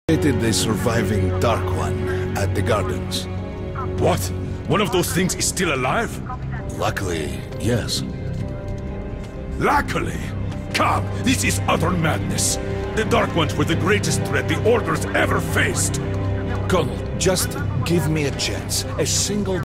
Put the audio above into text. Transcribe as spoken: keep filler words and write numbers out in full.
The surviving Dark One at the gardens. What? One of those things is still alive? Luckily, yes. Luckily? Come, this is utter madness. The Dark Ones were the greatest threat the Order's ever faced. Colonel, just give me a chance. A single